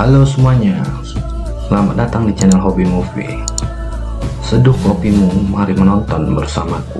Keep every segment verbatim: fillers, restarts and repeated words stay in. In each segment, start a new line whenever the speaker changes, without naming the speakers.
Halo semuanya, selamat datang di channel Hobi Movie. Seduh kopimu, mari menonton bersamaku.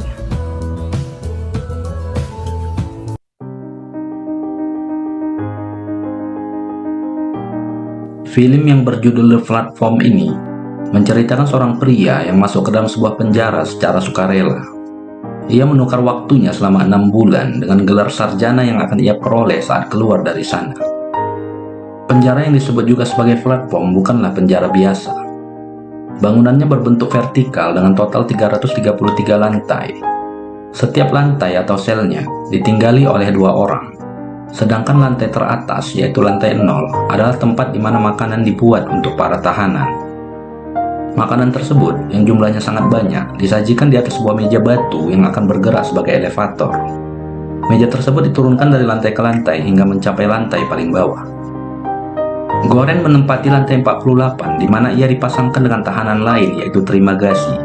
Film yang berjudul The Platform ini menceritakan seorang pria yang masuk ke dalam sebuah penjara secara sukarela. Ia menukar waktunya selama enam bulan dengan gelar sarjana yang akan ia peroleh saat keluar dari sana. Penjara yang disebut juga sebagai platform bukanlah penjara biasa. Bangunannya berbentuk vertikal dengan total tiga ratus tiga puluh tiga lantai. Setiap lantai atau selnya ditinggali oleh dua orang. Sedangkan lantai teratas, yaitu lantai nol, adalah tempat di mana makanan dibuat untuk para tahanan. Makanan tersebut, yang jumlahnya sangat banyak, disajikan di atas sebuah meja batu yang akan bergerak sebagai elevator. Meja tersebut diturunkan dari lantai ke lantai hingga mencapai lantai paling bawah. Goren menempati lantai empat puluh delapan, di mana ia dipasangkan dengan tahanan lain, yaitu Trimagasi.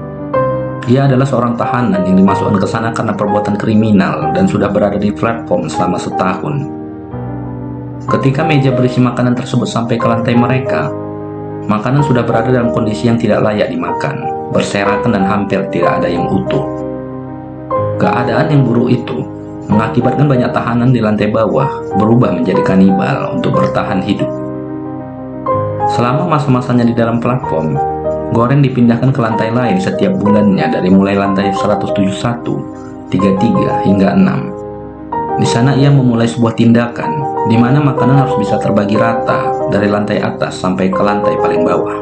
Ia adalah seorang tahanan yang dimasukkan ke sana karena perbuatan kriminal dan sudah berada di platform selama setahun. Ketika meja berisi makanan tersebut sampai ke lantai mereka, makanan sudah berada dalam kondisi yang tidak layak dimakan, berserakan dan hampir tidak ada yang utuh. Keadaan yang buruk itu mengakibatkan banyak tahanan di lantai bawah berubah menjadi kanibal untuk bertahan hidup. Selama masa-masanya di dalam platform, Goren dipindahkan ke lantai lain setiap bulannya dari mulai lantai seratus tujuh puluh satu, tiga puluh tiga, hingga enam. Di sana ia memulai sebuah tindakan di mana makanan harus bisa terbagi rata dari lantai atas sampai ke lantai paling bawah.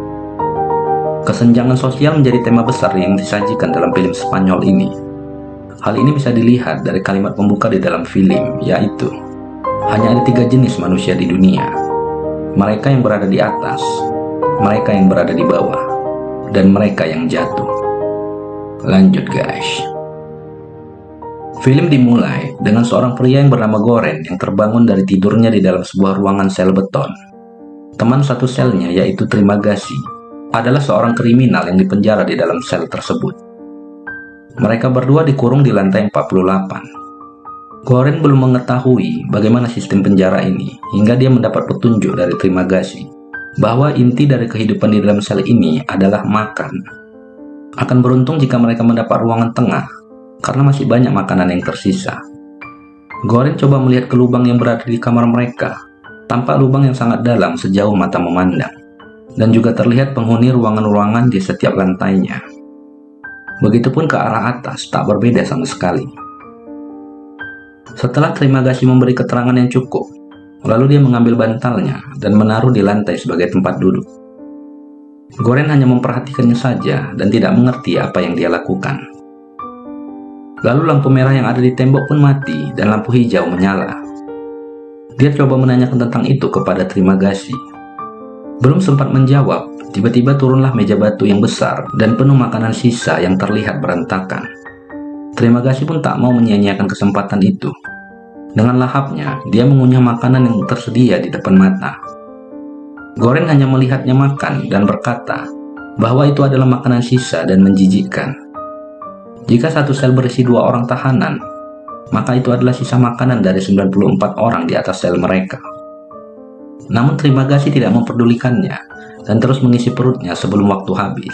Kesenjangan sosial menjadi tema besar yang disajikan dalam film Spanyol ini. Hal ini bisa dilihat dari kalimat pembuka di dalam film, yaitu hanya ada tiga jenis manusia di dunia. Mereka yang berada di atas, mereka yang berada di bawah, dan mereka yang jatuh. Lanjut guys. Film dimulai dengan seorang pria yang bernama Goren yang terbangun dari tidurnya di dalam sebuah ruangan sel beton. Teman satu selnya, yaitu Trimagasi, adalah seorang kriminal yang dipenjara di dalam sel tersebut. Mereka berdua dikurung di lantai empat puluh delapan. Goren belum mengetahui bagaimana sistem penjara ini hingga dia mendapat petunjuk dari Trimagasi bahwa inti dari kehidupan di dalam sel ini adalah makan. Akan beruntung jika mereka mendapat ruangan tengah karena masih banyak makanan yang tersisa. Goren coba melihat ke lubang yang berada di kamar mereka. Tampak lubang yang sangat dalam sejauh mata memandang, dan juga terlihat penghuni ruangan-ruangan di setiap lantainya. Begitupun ke arah atas, tak berbeda sama sekali. Setelah Trimagasi memberi keterangan yang cukup, lalu dia mengambil bantalnya dan menaruh di lantai sebagai tempat duduk. Goren hanya memperhatikannya saja dan tidak mengerti apa yang dia lakukan. Lalu lampu merah yang ada di tembok pun mati dan lampu hijau menyala. Dia coba menanyakan tentang itu kepada Trimagasi. Belum sempat menjawab, tiba-tiba turunlah meja batu yang besar dan penuh makanan sisa yang terlihat berantakan. Trimagasi pun tak mau menyia-nyiakan kesempatan itu. Dengan lahapnya, dia mengunyah makanan yang tersedia di depan mata. Goren hanya melihatnya makan dan berkata bahwa itu adalah makanan sisa dan menjijikkan. Jika satu sel berisi dua orang tahanan, maka itu adalah sisa makanan dari sembilan puluh empat orang di atas sel mereka. Namun Trimagasi tidak memperdulikannya dan terus mengisi perutnya sebelum waktu habis.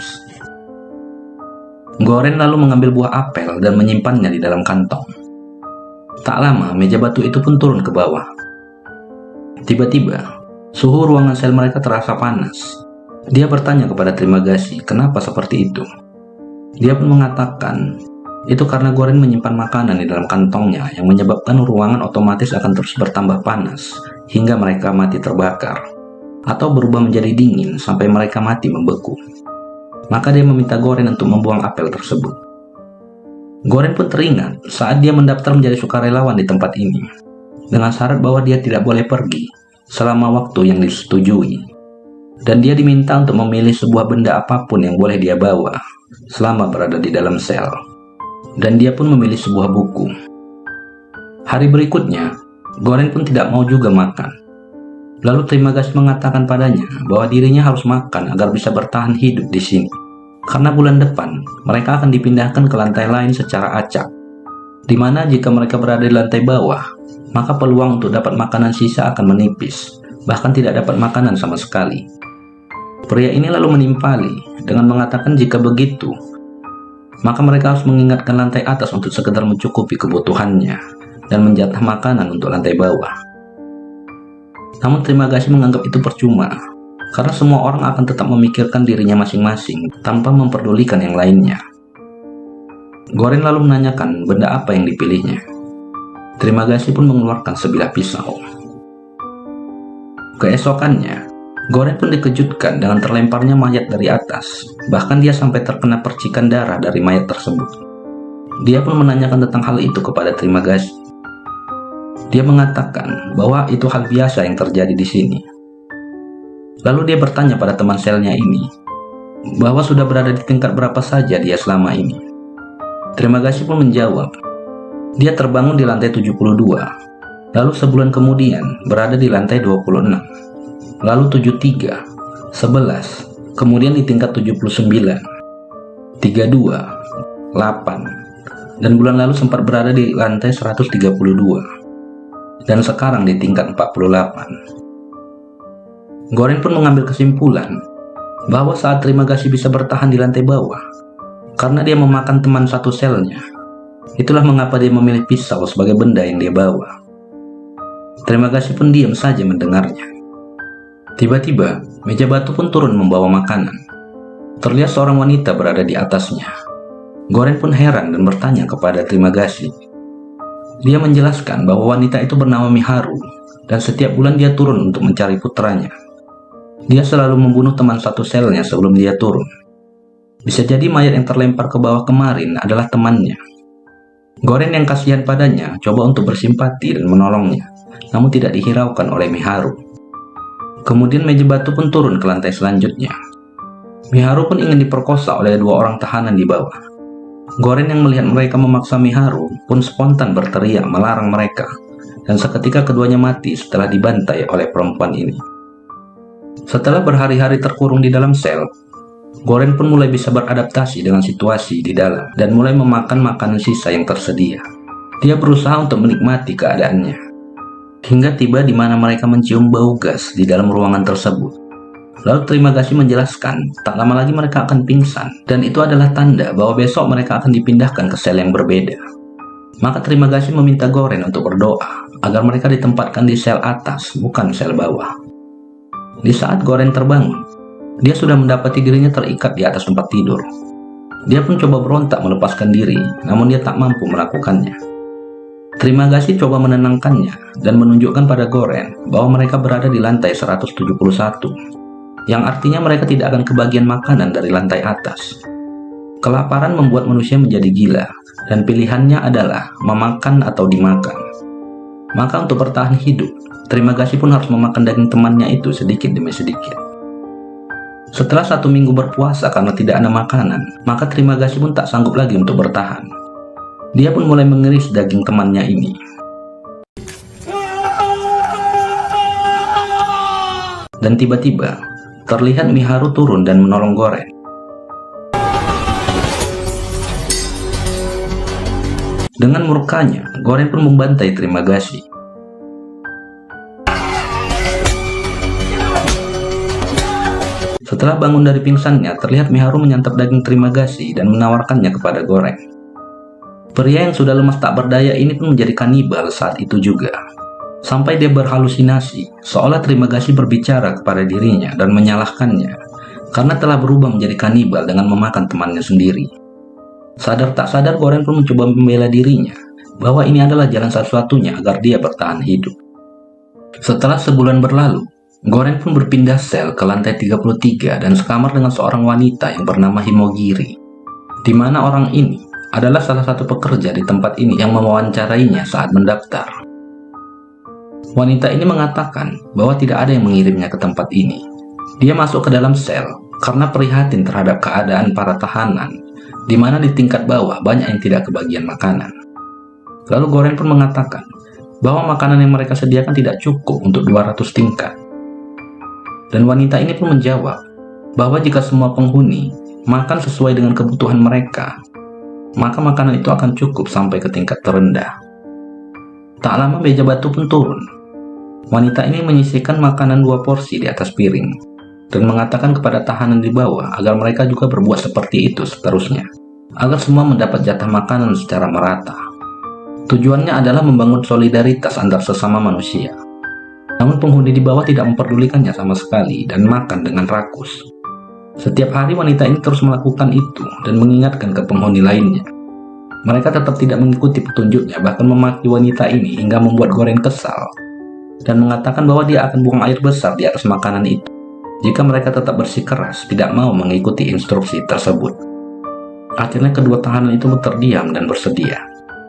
Goren lalu mengambil buah apel dan menyimpannya di dalam kantong. Tak lama, meja batu itu pun turun ke bawah. Tiba-tiba, suhu ruangan sel mereka terasa panas. Dia bertanya kepada Trimagasi, kenapa seperti itu? Dia pun mengatakan, itu karena Goren menyimpan makanan di dalam kantongnya yang menyebabkan ruangan otomatis akan terus bertambah panas hingga mereka mati terbakar, atau berubah menjadi dingin sampai mereka mati membeku. Maka dia meminta Goren untuk membuang apel tersebut. Goren pun teringat saat dia mendaftar menjadi sukarelawan di tempat ini, dengan syarat bahwa dia tidak boleh pergi selama waktu yang disetujui. Dan dia diminta untuk memilih sebuah benda apapun yang boleh dia bawa selama berada di dalam sel. Dan dia pun memilih sebuah buku. Hari berikutnya, Goren pun tidak mau juga makan. Lalu Trimagasi mengatakan padanya bahwa dirinya harus makan agar bisa bertahan hidup di sini. Karena bulan depan, mereka akan dipindahkan ke lantai lain secara acak. Di mana jika mereka berada di lantai bawah, maka peluang untuk dapat makanan sisa akan menipis, bahkan tidak dapat makanan sama sekali. Pria ini lalu menimpali dengan mengatakan jika begitu, maka mereka harus mengingatkan lantai atas untuk sekedar mencukupi kebutuhannya dan menjatah makanan untuk lantai bawah. Namun Trimagasi menganggap itu percuma, karena semua orang akan tetap memikirkan dirinya masing-masing tanpa memperdulikan yang lainnya. Goren lalu menanyakan benda apa yang dipilihnya. Trimagasi pun mengeluarkan sebilah pisau. Keesokannya, Goren pun dikejutkan dengan terlemparnya mayat dari atas. Bahkan dia sampai terkena percikan darah dari mayat tersebut. Dia pun menanyakan tentang hal itu kepada Trimagasi. Dia mengatakan bahwa itu hal biasa yang terjadi di sini. Lalu dia bertanya pada teman selnya ini bahwa sudah berada di tingkat berapa saja dia selama ini. Trimagasi pun menjawab, dia terbangun di lantai tujuh puluh dua, lalu sebulan kemudian berada di lantai dua puluh enam, lalu tujuh puluh tiga, sebelas, kemudian di tingkat tujuh puluh sembilan, tiga puluh dua, delapan, dan bulan lalu sempat berada di lantai seratus tiga puluh dua, dan sekarang di tingkat empat puluh delapan. Goren pun mengambil kesimpulan bahwa saat Trimagasi bisa bertahan di lantai bawah karena dia memakan teman satu selnya. Itulah mengapa dia memilih pisau sebagai benda yang dia bawa. Trimagasi pun diam saja mendengarnya. Tiba-tiba, meja batu pun turun membawa makanan. Terlihat seorang wanita berada di atasnya. Goren pun heran dan bertanya kepada Trimagasi. Dia menjelaskan bahwa wanita itu bernama Miharu dan setiap bulan dia turun untuk mencari putranya. Dia selalu membunuh teman satu selnya sebelum dia turun. Bisa jadi mayat yang terlempar ke bawah kemarin adalah temannya. Goren yang kasihan padanya coba untuk bersimpati dan menolongnya, namun tidak dihiraukan oleh Miharu. Kemudian meja batu pun turun ke lantai selanjutnya. Miharu pun ingin diperkosa oleh dua orang tahanan di bawah. Goren yang melihat mereka memaksa Miharu pun spontan berteriak melarang mereka, dan seketika keduanya mati setelah dibantai oleh perempuan ini. Setelah berhari-hari terkurung di dalam sel, Goren pun mulai bisa beradaptasi dengan situasi di dalam dan mulai memakan makanan sisa yang tersedia. Dia berusaha untuk menikmati keadaannya. Hingga tiba di mana mereka mencium bau gas di dalam ruangan tersebut. Lalu Trimagasi menjelaskan, tak lama lagi mereka akan pingsan, dan itu adalah tanda bahwa besok mereka akan dipindahkan ke sel yang berbeda. Maka Trimagasi meminta Goren untuk berdoa, agar mereka ditempatkan di sel atas, bukan sel bawah. Di saat Goren terbangun, dia sudah mendapati dirinya terikat di atas tempat tidur. Dia pun coba berontak melepaskan diri, namun dia tak mampu melakukannya. Trimagasi coba menenangkannya dan menunjukkan pada Goren bahwa mereka berada di lantai seratus tujuh puluh satu, yang artinya mereka tidak akan kebagian makanan dari lantai atas. Kelaparan membuat manusia menjadi gila, dan pilihannya adalah memakan atau dimakan. Maka untuk bertahan hidup, Trimagasi pun harus memakan daging temannya itu sedikit demi sedikit. Setelah satu minggu berpuasa karena tidak ada makanan, maka Trimagasi pun tak sanggup lagi untuk bertahan. Dia pun mulai mengiris daging temannya ini. Dan tiba-tiba, terlihat Miharu turun dan menolong Goren. Dengan murkanya, Goren pun membantai Trimagasi. Setelah bangun dari pingsannya, terlihat Miharu menyantap daging Trimagasi dan menawarkannya kepada Goren. Pria yang sudah lemas tak berdaya ini pun menjadi kanibal saat itu juga. Sampai dia berhalusinasi, seolah Trimagasi berbicara kepada dirinya dan menyalahkannya, karena telah berubah menjadi kanibal dengan memakan temannya sendiri. Sadar tak sadar Goren pun mencoba membela dirinya, bahwa ini adalah jalan satu-satunya agar dia bertahan hidup. Setelah sebulan berlalu, Goren pun berpindah sel ke lantai tiga puluh tiga dan sekamar dengan seorang wanita yang bernama Himogiri, di mana orang ini adalah salah satu pekerja di tempat ini yang mewawancarainya saat mendaftar. Wanita ini mengatakan bahwa tidak ada yang mengirimnya ke tempat ini. Dia masuk ke dalam sel karena prihatin terhadap keadaan para tahanan, di mana di tingkat bawah banyak yang tidak kebagian makanan. Lalu Goren pun mengatakan bahwa makanan yang mereka sediakan tidak cukup untuk dua ratus tingkat. Dan wanita ini pun menjawab bahwa jika semua penghuni makan sesuai dengan kebutuhan mereka, maka makanan itu akan cukup sampai ke tingkat terendah. Tak lama meja batu pun turun. Wanita ini menyisihkan makanan dua porsi di atas piring dan mengatakan kepada tahanan di bawah agar mereka juga berbuat seperti itu seterusnya, agar semua mendapat jatah makanan secara merata. Tujuannya adalah membangun solidaritas antar sesama manusia. Namun penghuni di bawah tidak memperdulikannya sama sekali dan makan dengan rakus. Setiap hari wanita ini terus melakukan itu dan mengingatkan ke penghuni lainnya. Mereka tetap tidak mengikuti petunjuknya, bahkan memaki wanita ini hingga membuat Goren kesal dan mengatakan bahwa dia akan buang air besar di atas makanan itu jika mereka tetap bersikeras tidak mau mengikuti instruksi tersebut. Akhirnya kedua tahanan itu terdiam dan bersedia.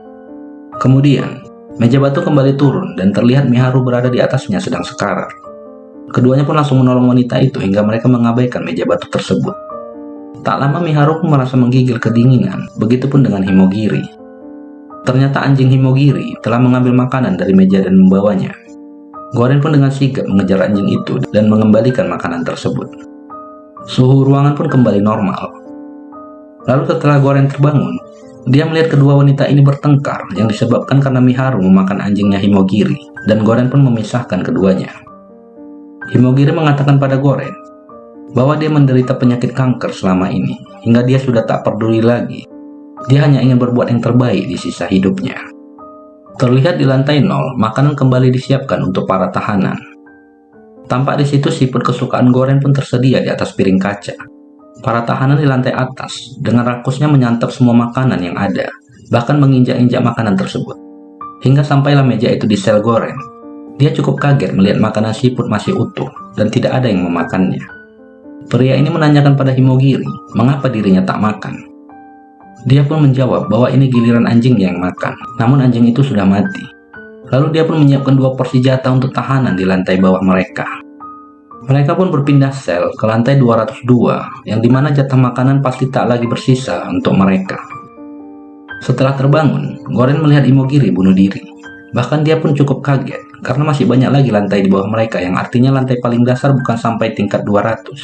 Kemudian, meja batu kembali turun dan terlihat Miharu berada di atasnya sedang sekarat. Keduanya pun langsung menolong wanita itu hingga mereka mengabaikan meja batu tersebut. Tak lama Miharu pun merasa menggigil kedinginan, begitupun dengan Himogiri. Ternyata anjing Himogiri telah mengambil makanan dari meja dan membawanya. Goren pun dengan sigap mengejar anjing itu dan mengembalikan makanan tersebut. Suhu ruangan pun kembali normal. Lalu setelah Goren terbangun, dia melihat kedua wanita ini bertengkar yang disebabkan karena Miharu memakan anjingnya Himogiri, dan Goren pun memisahkan keduanya. Himogiri mengatakan pada Goren bahwa dia menderita penyakit kanker selama ini, hingga dia sudah tak peduli lagi. Dia hanya ingin berbuat yang terbaik di sisa hidupnya. Terlihat di lantai nol, makanan kembali disiapkan untuk para tahanan. Tampak di situ siput kesukaan Goren pun tersedia di atas piring kaca. Para tahanan di lantai atas dengan rakusnya menyantap semua makanan yang ada, bahkan menginjak-injak makanan tersebut. Hingga sampailah meja itu di sel Goren. Dia cukup kaget melihat makanan siput masih utuh dan tidak ada yang memakannya. Pria ini menanyakan pada Himogiri mengapa dirinya tak makan. Dia pun menjawab bahwa ini giliran anjingnya yang makan, namun anjing itu sudah mati. Lalu dia pun menyiapkan dua porsi jatah untuk tahanan di lantai bawah mereka. Mereka pun berpindah sel ke lantai dua ratus dua, yang dimana jatah makanan pasti tak lagi bersisa untuk mereka. Setelah terbangun, Goren melihat Himogiri bunuh diri. Bahkan dia pun cukup kaget, karena masih banyak lagi lantai di bawah mereka, yang artinya lantai paling dasar bukan sampai tingkat dua ratus.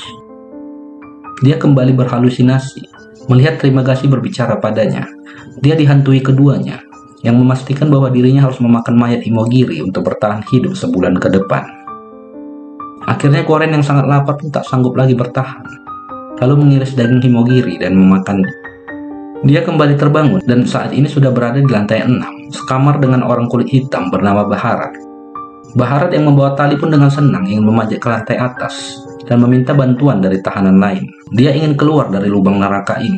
Dia kembali berhalusinasi melihat Trimagasi berbicara padanya. Dia dihantui keduanya, yang memastikan bahwa dirinya harus memakan mayat Himogiri untuk bertahan hidup sebulan ke depan. Akhirnya Goren yang sangat lapar pun tak sanggup lagi bertahan, lalu mengiris daging Himogiri dan memakannya. Dia kembali terbangun dan saat ini sudah berada di lantai enam, sekamar dengan orang kulit hitam bernama Baharat. Baharat yang membawa tali pun dengan senang ingin memanjat ke lantai atas dan meminta bantuan dari tahanan lain. Dia ingin keluar dari lubang neraka ini.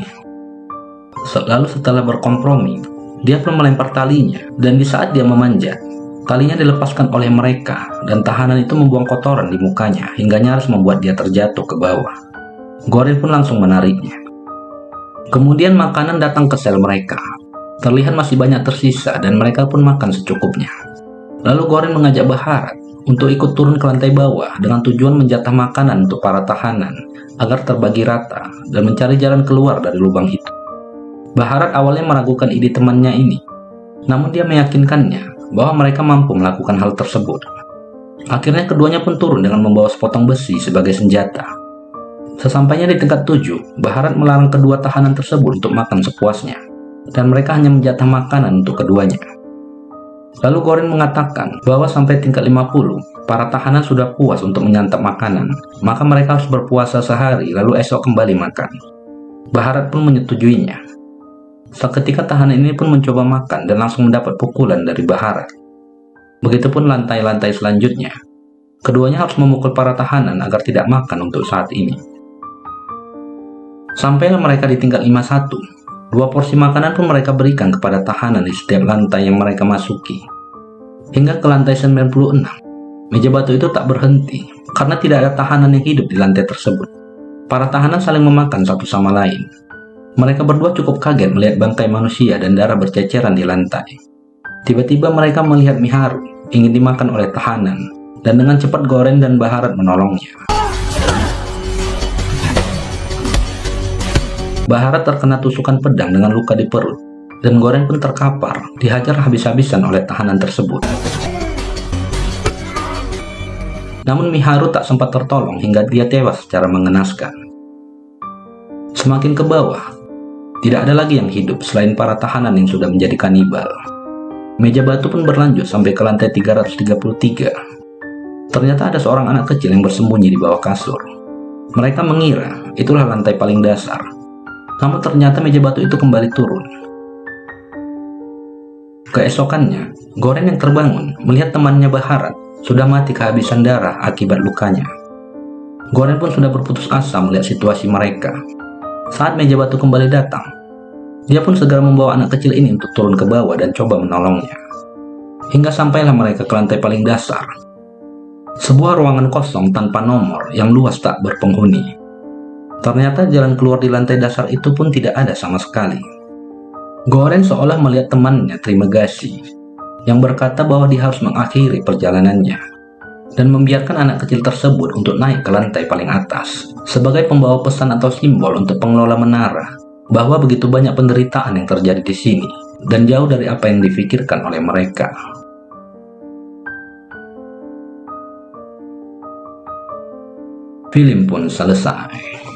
Lalu setelah berkompromi, dia pun melempar talinya, dan di saat dia memanjat, talinya dilepaskan oleh mereka, dan tahanan itu membuang kotoran di mukanya hingga nyaris membuat dia terjatuh ke bawah. Goren pun langsung menariknya. Kemudian makanan datang ke sel mereka. Terlihat masih banyak tersisa dan mereka pun makan secukupnya. Lalu Goren mengajak Baharat untuk ikut turun ke lantai bawah dengan tujuan menjatah makanan untuk para tahanan agar terbagi rata dan mencari jalan keluar dari lubang itu. Baharat awalnya meragukan ide temannya ini, namun dia meyakinkannya bahwa mereka mampu melakukan hal tersebut. Akhirnya keduanya pun turun dengan membawa sepotong besi sebagai senjata. Sesampainya di tingkat tujuh, Baharat melarang kedua tahanan tersebut untuk makan sepuasnya, dan mereka hanya menjatah makanan untuk keduanya. Lalu Goren mengatakan bahwa sampai tingkat lima puluh, para tahanan sudah puas untuk menyantap makanan, maka mereka harus berpuasa sehari lalu esok kembali makan. Baharat pun menyetujuinya. Seketika tahanan ini pun mencoba makan dan langsung mendapat pukulan dari Baharat. Begitupun lantai-lantai selanjutnya. Keduanya harus memukul para tahanan agar tidak makan untuk saat ini. Sampailah mereka di tingkat lima puluh satu. Dua porsi makanan pun mereka berikan kepada tahanan di setiap lantai yang mereka masuki. Hingga ke lantai sembilan puluh enam, meja batu itu tak berhenti, karena tidak ada tahanan yang hidup di lantai tersebut. Para tahanan saling memakan satu sama lain. Mereka berdua cukup kaget melihat bangkai manusia dan darah berceceran di lantai. Tiba-tiba mereka melihat Miharu ingin dimakan oleh tahanan, dan dengan cepat Goren dan Baharat menolongnya. Baharat terkena tusukan pedang dengan luka di perut, dan Goren pun terkapar, dihajar habis-habisan oleh tahanan tersebut. Namun Miharu tak sempat tertolong hingga dia tewas secara mengenaskan. Semakin ke bawah, tidak ada lagi yang hidup selain para tahanan yang sudah menjadi kanibal. Meja batu pun berlanjut sampai ke lantai tiga ratus tiga puluh tiga. Ternyata ada seorang anak kecil yang bersembunyi di bawah kasur. Mereka mengira itulah lantai paling dasar. Namun ternyata meja batu itu kembali turun. Keesokannya, Goren yang terbangun melihat temannya Baharat sudah mati kehabisan darah akibat lukanya. Goren pun sudah berputus asa melihat situasi mereka. Saat meja batu kembali datang, dia pun segera membawa anak kecil ini untuk turun ke bawah dan coba menolongnya. Hingga sampailah mereka ke lantai paling dasar. Sebuah ruangan kosong tanpa nomor yang luas tak berpenghuni. Ternyata jalan keluar di lantai dasar itu pun tidak ada sama sekali. Goren seolah melihat temannya Trimegasi yang berkata bahwa dia harus mengakhiri perjalanannya dan membiarkan anak kecil tersebut untuk naik ke lantai paling atas sebagai pembawa pesan atau simbol untuk pengelola menara bahwa begitu banyak penderitaan yang terjadi di sini dan jauh dari apa yang difikirkan oleh mereka. Film pun selesai.